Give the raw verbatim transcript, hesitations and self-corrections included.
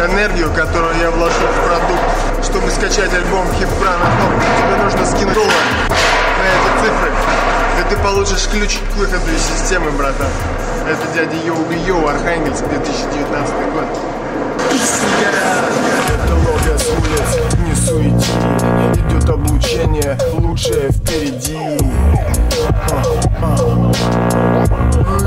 энергию, которую я вложу в продукт, чтобы скачать альбом Хиппрана Топ, тебе нужно скинуть доллар на эти цифры, и ты получишь ключ к выходу из системы, братан. Это дядя Йоу Йоу, Архангельск, две тысячи девятнадцатый год. Это лого с улиц, не суети, идет облучение, лучшее впереди.